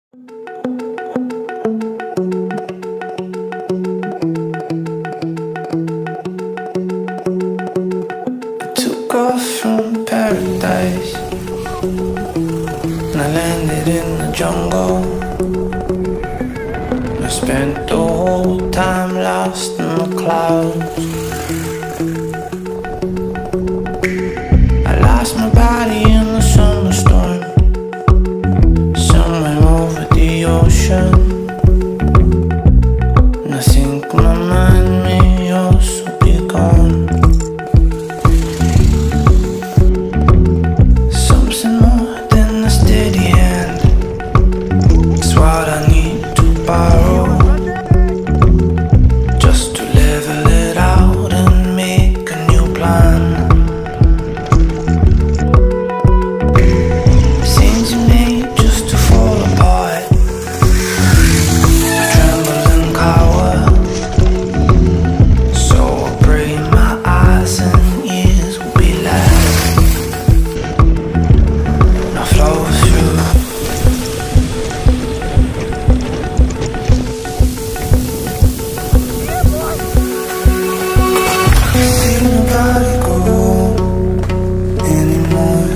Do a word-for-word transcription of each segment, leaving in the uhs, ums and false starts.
Took off from paradise and I landed in the jungle. I spent the whole time lost in the clouds. I lost my body in the summer storm, somewhere over the ocean. And I think my mind may also be gone. Something more than a steady hand is what I need to borrow, just to level it out and make a new plan. Things you made just to fall apart, I tremble and cower. So I pray my eyes and ears will be last. And I flow through. See nobody go anymore.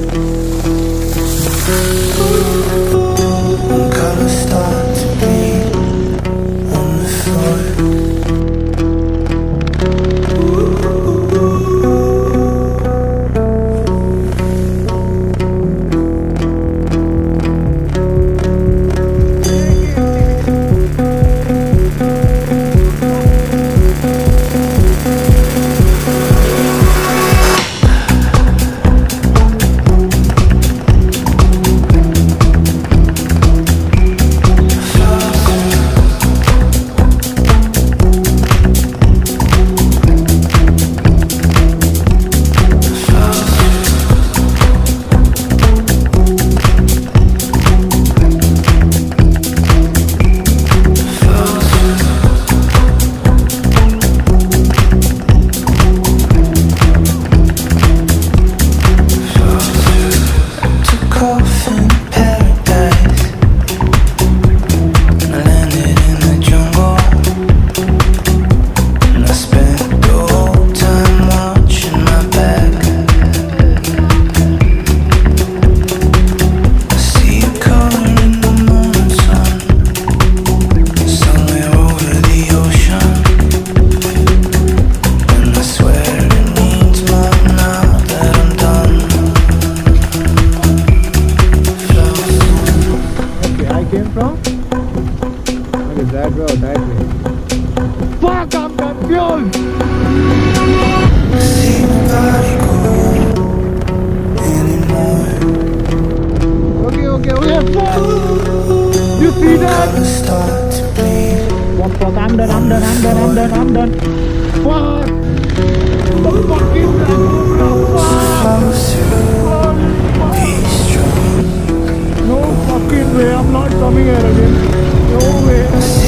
And colors start to bleed on the floor. That road, that way. Fuck, I'm confused! See nobody go anymore. Okay, okay, okay, fuck! You see that? Colors start to bleed. Fuck, fuck, I'm done, I'm done, I'm done, I'm done, I'm done. Fuck! The fucking Flow through. Be strong. No fucking way, I'm not coming here again. No way.